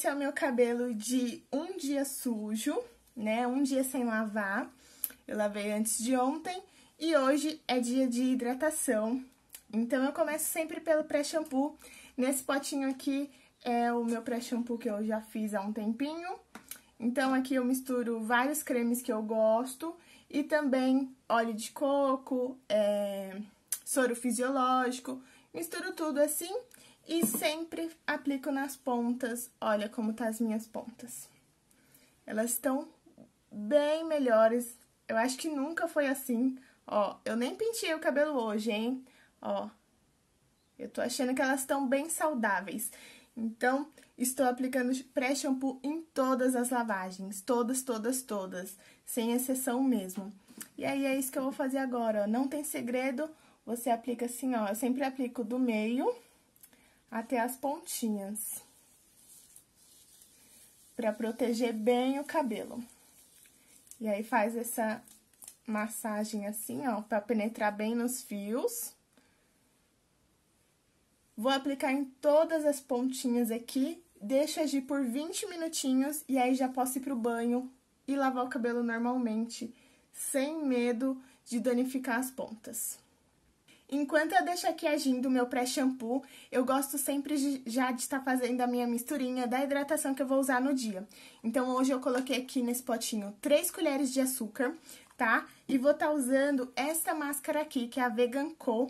esse é o meu cabelo de um dia sujo, né? Um dia sem lavar. Eu lavei antes de ontem e hoje é dia de hidratação. Então, eu começo sempre pelo pré-shampoo. Nesse potinho aqui é o meu pré-shampoo que eu já fiz há um tempinho. Então, aqui eu misturo vários cremes que eu gosto e também óleo de coco, soro fisiológico. Misturo tudo assim e sempre aplico nas pontas. Olha como tá as minhas pontas. Elas estão bem melhores. Eu acho que nunca foi assim. Ó, eu nem penteei o cabelo hoje, hein? Ó, eu tô achando que elas estão bem saudáveis. Então, estou aplicando pré-shampoo em todas as lavagens. Todas, todas, todas. Sem exceção mesmo. E aí, é isso que eu vou fazer agora, ó. Não tem segredo, você aplica assim, ó. Eu sempre aplico do meio até as pontinhas. Pra proteger bem o cabelo. E aí, faz essa massagem assim, ó, pra penetrar bem nos fios. Vou aplicar em todas as pontinhas aqui, deixo agir por 20 minutinhos e aí já posso ir pro banho e lavar o cabelo normalmente, sem medo de danificar as pontas. Enquanto eu deixo aqui agindo o meu pré-shampoo, eu gosto sempre já de estar fazendo a minha misturinha da hidratação que eu vou usar no dia. Então, hoje eu coloquei aqui nesse potinho 3 colheres de açúcar, tá? E vou estar usando essa máscara aqui, que é a Vegan Co,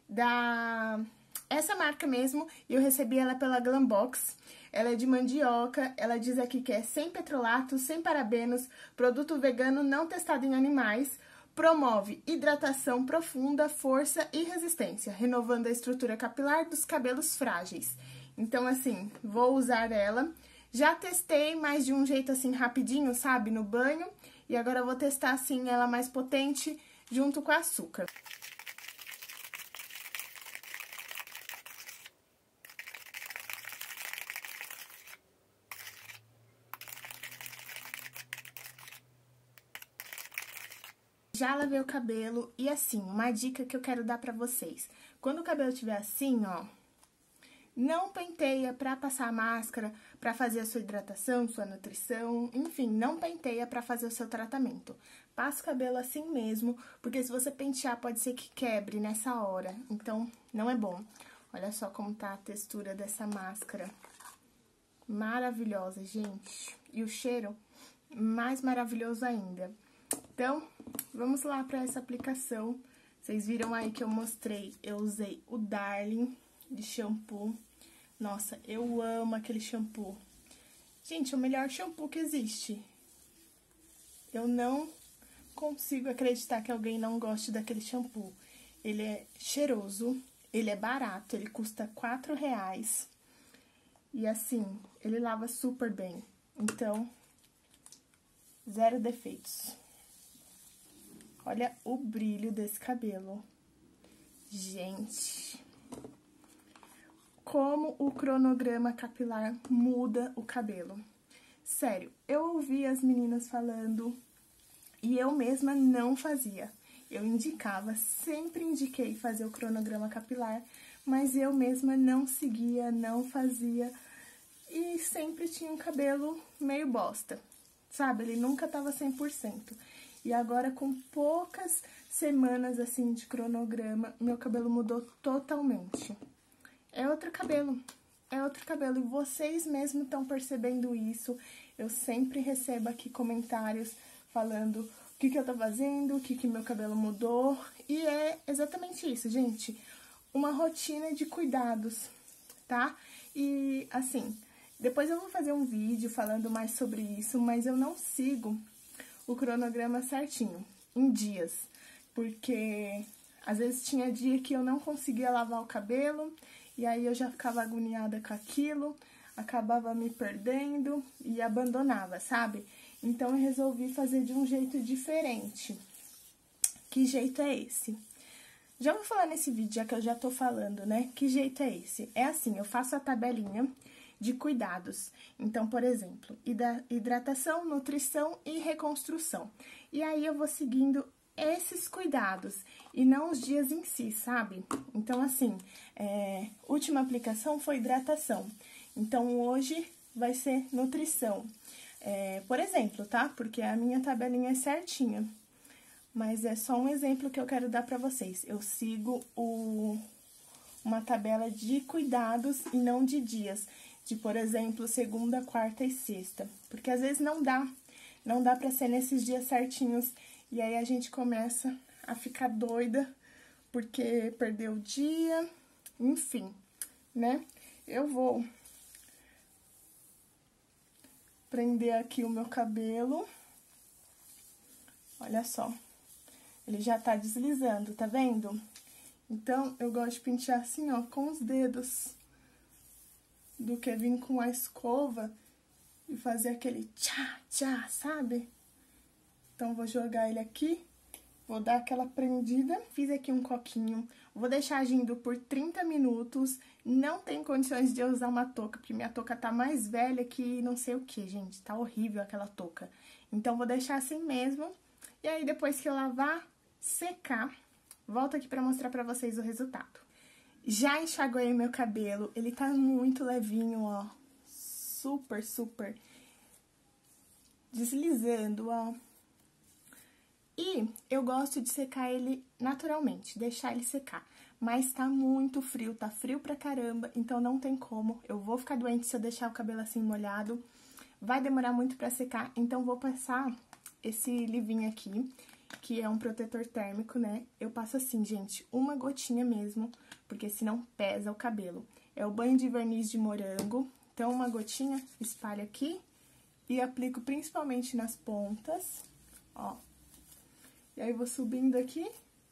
essa marca mesmo, e eu recebi ela pela Glambox. Ela é de mandioca, ela diz aqui que é sem petrolato, sem parabenos, produto vegano não testado em animais, promove hidratação profunda, força e resistência, renovando a estrutura capilar dos cabelos frágeis. Então, assim, vou usar ela. Já testei, mas de um jeito assim rapidinho, sabe, no banho, e agora eu vou testar assim ela mais potente junto com açúcar. Já lavei o cabelo e assim, uma dica que eu quero dar pra vocês. Quando o cabelo estiver assim, ó, não penteia pra passar a máscara, pra fazer a sua hidratação, sua nutrição, enfim, não penteia pra fazer o seu tratamento. Passa o cabelo assim mesmo, porque se você pentear pode ser que quebre nessa hora, então não é bom. Olha só como tá a textura dessa máscara. Maravilhosa, gente. E o cheiro mais maravilhoso ainda. Então, vamos lá para essa aplicação. Vocês viram aí que eu mostrei, eu usei o Darling de shampoo. Nossa, eu amo aquele shampoo. Gente, é o melhor shampoo que existe. Eu não consigo acreditar que alguém não goste daquele shampoo. Ele é cheiroso, ele é barato, ele custa R$4. E assim, ele lava super bem. Então, zero defeitos. Olha o brilho desse cabelo. Gente, como o cronograma capilar muda o cabelo. Sério, eu ouvi as meninas falando e eu mesma não fazia. Eu indicava, sempre indiquei fazer o cronograma capilar, mas eu mesma não seguia, não fazia e sempre tinha um cabelo meio bosta, sabe? Ele nunca tava 100%. E agora, com poucas semanas, assim, de cronograma, meu cabelo mudou totalmente. É outro cabelo, é outro cabelo. E vocês mesmos estão percebendo isso. Eu sempre recebo aqui comentários falando o que eu tô fazendo, o que meu cabelo mudou. E é exatamente isso, gente. Uma rotina de cuidados, tá? E, assim, depois eu vou fazer um vídeo falando mais sobre isso, mas eu não sigo o cronograma certinho, em dias, porque às vezes tinha dia que eu não conseguia lavar o cabelo, e aí eu já ficava agoniada com aquilo, acabava me perdendo e abandonava, sabe? Então eu resolvi fazer de um jeito diferente. Que jeito é esse? Já vou falar nesse vídeo, já que eu já tô falando, né? Que jeito é esse? É assim, eu faço a tabelinha de cuidados. Então, por exemplo, hidratação, nutrição e reconstrução. E aí eu vou seguindo esses cuidados e não os dias em si, sabe? Então, assim, última aplicação foi hidratação. Então, hoje vai ser nutrição. Por exemplo, tá? Porque a minha tabelinha é certinha. Mas é só um exemplo que eu quero dar pra vocês. Eu sigo uma tabela de cuidados e não de dias. De, por exemplo, segunda, quarta e sexta. Porque às vezes não dá pra ser nesses dias certinhos. E aí a gente começa a ficar doida porque perdeu o dia, enfim, né? Eu vou prender aqui o meu cabelo. Olha só, ele já tá deslizando, tá vendo? Então, eu gosto de pentear assim, ó, com os dedos, do que vir com a escova e fazer aquele tchá, tchá, sabe? Então, vou jogar ele aqui, vou dar aquela prendida, fiz aqui um coquinho, vou deixar agindo por 30 minutos, não tem condições de eu usar uma touca, porque minha touca tá mais velha que não sei o que, gente, tá horrível aquela touca. Então, vou deixar assim mesmo, e aí depois que eu lavar, secar, volto aqui pra mostrar pra vocês o resultado. Já enxaguei meu cabelo, ele tá muito levinho, ó, super, super deslizando, ó. E eu gosto de secar ele naturalmente, deixar ele secar. Mas tá muito frio, tá frio pra caramba, então não tem como. Eu vou ficar doente se eu deixar o cabelo assim molhado. Vai demorar muito pra secar, então vou passar esse livinho aqui, que é um protetor térmico, né? Eu passo assim, gente, uma gotinha mesmo, porque senão pesa o cabelo. É o banho de verniz de morango, então uma gotinha, espalho aqui e aplico principalmente nas pontas, ó. E aí, vou subindo aqui.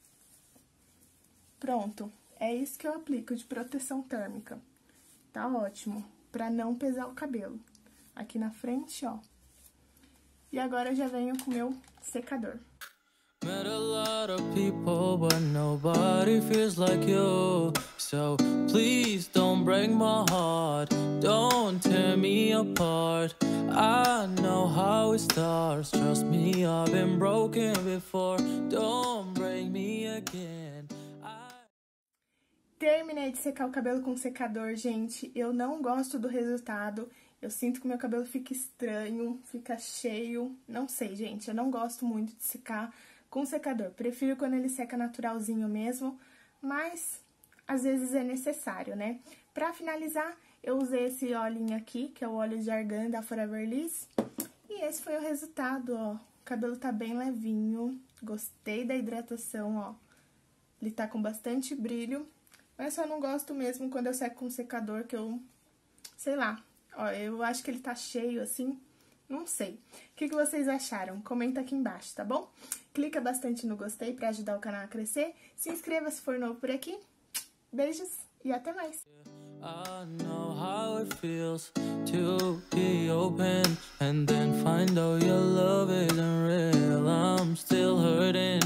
Pronto. É isso que eu aplico de proteção térmica. Tá ótimo. Pra não pesar o cabelo. Aqui na frente, ó. E agora, eu já venho com o meu secador. Met a lot of people, but nobody feels like you. So please don't break my heart. Don't tear me apart. I know how it starts. Trust me, I've been broken before. Don't break me again. Terminei de secar o cabelo com secador, gente. Eu não gosto do resultado. Eu sinto que o meu cabelo fica estranho, fica cheio. Não sei, gente. Eu não gosto muito de secar com secador. Prefiro quando ele seca naturalzinho mesmo, mas às vezes é necessário, né? Pra finalizar, eu usei esse olhinho aqui, que é o óleo de argan da Forever Liss. E esse foi o resultado, ó. O cabelo tá bem levinho. Gostei da hidratação, ó. Ele tá com bastante brilho. Mas só não gosto mesmo quando eu seco com secador, que eu... sei lá. Ó, eu acho que ele tá cheio, assim... não sei. O que vocês acharam? Comenta aqui embaixo, tá bom? Clica bastante no gostei pra ajudar o canal a crescer. Se inscreva se for novo por aqui. Beijos e até mais. I know how it feels to be open and then find out your love isn't real. I'm still hurting.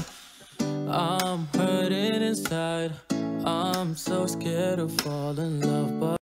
I'm hurting inside. I'm so scared to fall in love, but